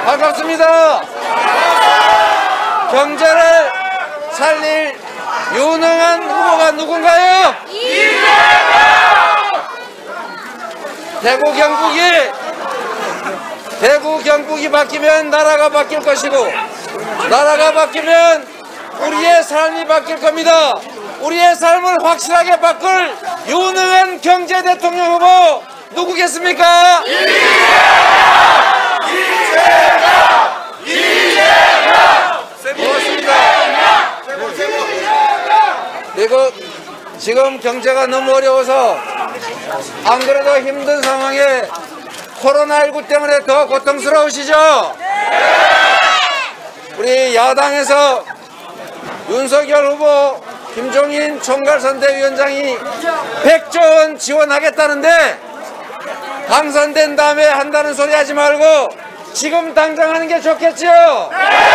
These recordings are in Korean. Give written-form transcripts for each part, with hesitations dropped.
반갑습니다. 경제를 살릴 유능한 후보가 누군가요? 대구 경북이 바뀌면 나라가 바뀔 것이고, 나라가 바뀌면 우리의 삶이 바뀔 겁니다. 우리의 삶을 확실하게 바꿀 유능한 경제 대통령 후보 누구겠습니까? 고맙습니다. 그리고 지금 경제가 너무 어려워서 안 그래도 힘든 상황에 코로나19 때문에 더 고통스러우시죠? 우리 야당에서 윤석열 후보, 김종인 총괄선대위원장이 100조 원 지원하겠다는데 당선된 다음에 한다는 소리 하지 말고 지금 당장 하는 게 좋겠죠?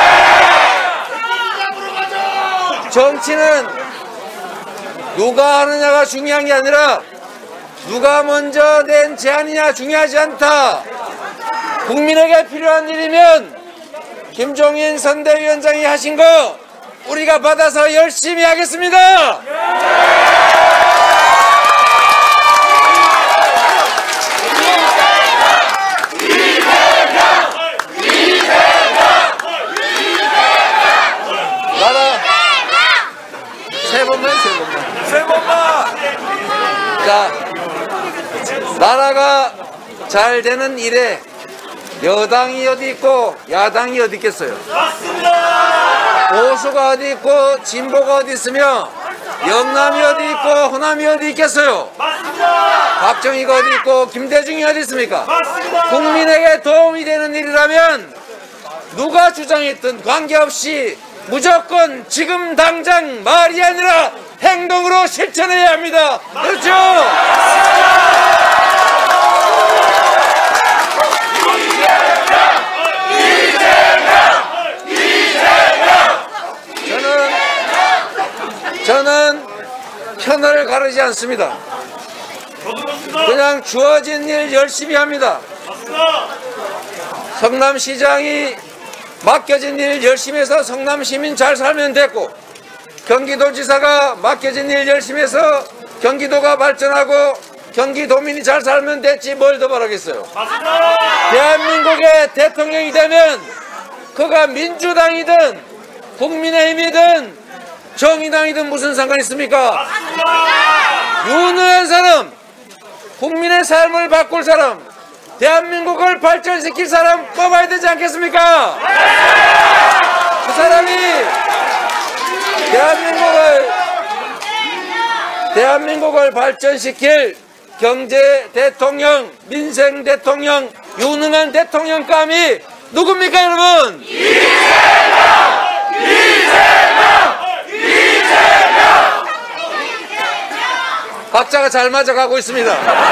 정치는 누가 하느냐가 중요한 게 아니라 누가 먼저 낸 제안이냐 중요하지 않다. 국민에게 필요한 일이면 김종인 선대위원장이 하신 거 우리가 받아서 열심히 하겠습니다. 나라 세 번만. 자, 나라가 잘 되는 일에 여당이 어디 있고 야당이 어디 있겠어요? 맞습니다. 보수가 어디 있고 진보가 어디 있으며 영남이 어디 있고 호남이 어디 있겠어요? 맞습니다. 박정희가 어디 있고 김대중이 어디 있습니까? 맞습니다. 국민에게 도움이 되는 일이라면 누가 주장했든 관계없이 무조건 지금 당장 말이 아니라 행동으로 실천해야 합니다. 그렇죠? 저는 편을 가르지 않습니다. 그냥 주어진 일 열심히 합니다. 성남시장이 맡겨진 일 열심히 해서 성남시민 잘 살면 됐고, 경기도지사가 맡겨진 일 열심히 해서 경기도가 발전하고 경기도민이 잘 살면 됐지 뭘 더 바라겠어요. 대한민국의 대통령이 되면 그가 민주당이든 국민의힘이든 정의당이든 무슨 상관 있습니까? 유능한 사람, 국민의 삶을 바꿀 사람, 대한민국을 발전시킬 사람 뽑아야 되지 않겠습니까? 그 사람이 대한민국을 발전시킬 경제 대통령, 민생 대통령, 유능한 대통령감이 누굽니까, 여러분? 이재명! 박자가 잘 맞아가고 있습니다.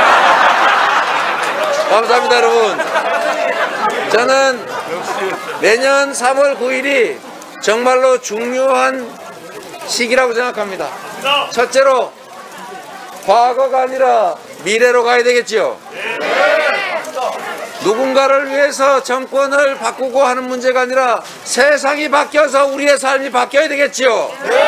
감사합니다, 여러분. 저는 내년 3월 9일이 정말로 중요한 시기라고 생각합니다. 첫째로 과거가 아니라 미래로 가야 되겠지요. 누군가를 위해서 정권을 바꾸고 하는 문제가 아니라 세상이 바뀌어서 우리의 삶이 바뀌어야 되겠지요.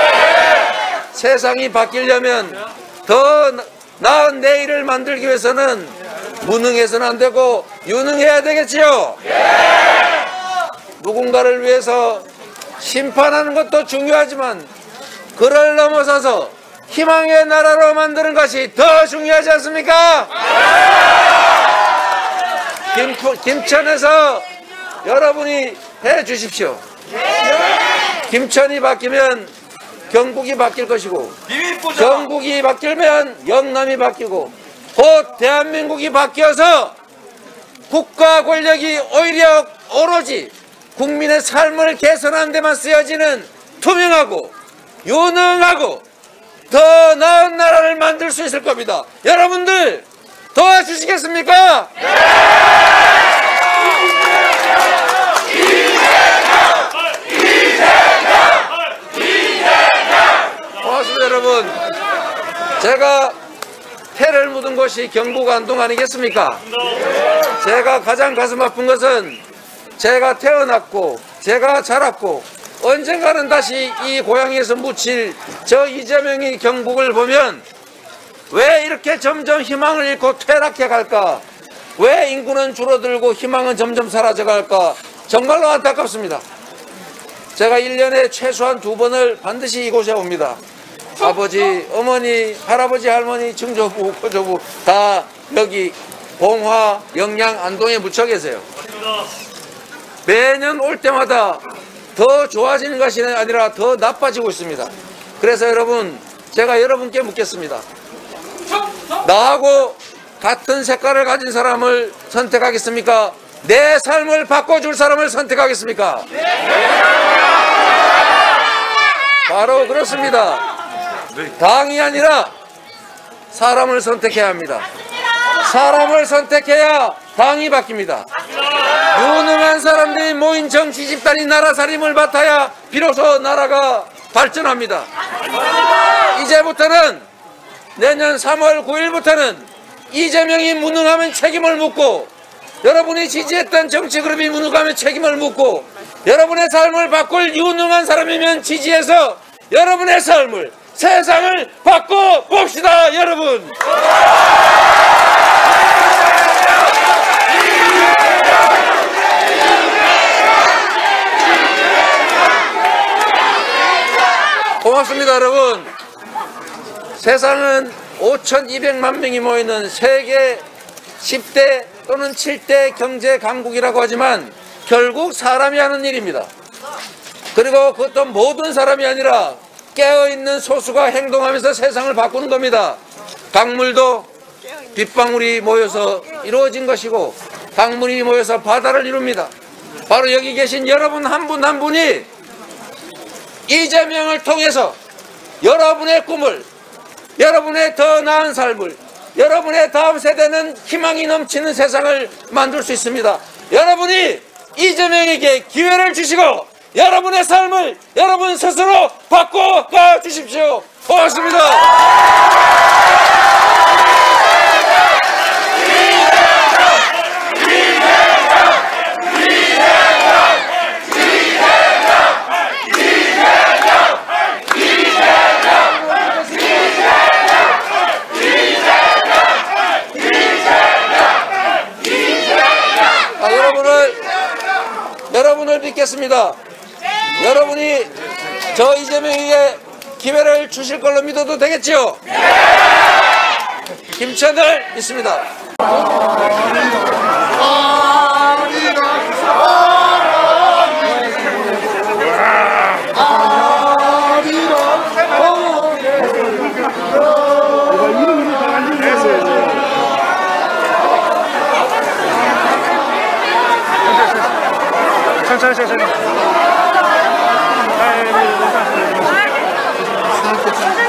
세상이 바뀌려면 더 나은 내일을 만들기 위해서는 무능해서는 안 되고 유능해야 되겠지요. 누군가를 위해서 심판하는 것도 중요하지만 그를 넘어서서 희망의 나라로 만드는 것이 더 중요하지 않습니까? 김천에서 여러분이 해 주십시오. 김천이 바뀌면 경북이 바뀔 것이고, 경북이 바뀌면 영남이 바뀌고, 곧 대한민국이 바뀌어서 국가 권력이 오히려 오로지 국민의 삶을 개선하는 데만 쓰여지는 투명하고 유능하고 더 나은 나라를 만들 수 있을 겁니다. 여러분들 도와주시겠습니까? 고맙습니다, 여러분. 제가 태를 묻은 곳이 경북 안동 아니겠습니까? 제가 가장 가슴 아픈 것은 제가 태어났고 제가 자랐고 언젠가는 다시 이 고향에서 묻힐 저 이재명의 경북을 보면 왜 이렇게 점점 희망을 잃고 퇴락해 갈까? 왜 인구는 줄어들고 희망은 점점 사라져 갈까? 정말로 안타깝습니다. 제가 1년에 최소한 2번을 반드시 이곳에 옵니다. 아버지, 어머니, 할아버지, 할머니, 증조부, 고조부 다 여기 봉화, 영양, 안동에 묻혀 계세요. 매년 올 때마다 더 좋아지는 것이 아니라 더 나빠지고 있습니다. 그래서 여러분, 제가 여러분께 묻겠습니다. 나하고 같은 색깔을 가진 사람을 선택하겠습니까? 내 삶을 바꿔줄 사람을 선택하겠습니까? 바로 그렇습니다. 당이 아니라 사람을 선택해야 합니다. 사람을 선택해야 당이 바뀝니다. 유능한 사람들이 모인 정치 집단이 나라살림을 맡아야 비로소 나라가 발전합니다. 이제부터는 내년 3월 9일부터는 이재명이 무능하면 책임을 묻고 여러분이 지지했던 정치 그룹이 무능하면 책임을 묻고 여러분의 삶을 바꿀 유능한 사람이면 지지해서 여러분의 삶을 세상을 바꿔봅시다 여러분. 고맙습니다 여러분. 세상은 5,200만 명이 모이는 세계 10대 또는 7대 경제 강국이라고 하지만 결국 사람이 하는 일입니다. 그리고 그것도 모든 사람이 아니라 깨어있는 소수가 행동하면서 세상을 바꾸는 겁니다. 강물도 빗방울이 모여서 이루어진 것이고 강물이 모여서 바다를 이룹니다. 바로 여기 계신 여러분 한 분 한 분이 이재명을 통해서 여러분의 꿈을, 여러분의 더 나은 삶을, 여러분의 다음 세대는 희망이 넘치는 세상을 만들 수 있습니다. 여러분이 이재명에게 기회를 주시고 여러분의 삶을 여러분 스스로 바꿔가 주십시오. 고맙습니다. 여러분을 믿겠습니다. 여러분이 저 이재명에게 기회를 주실 걸로 믿어도 되겠지요? 김천을 믿습니다. 천천히.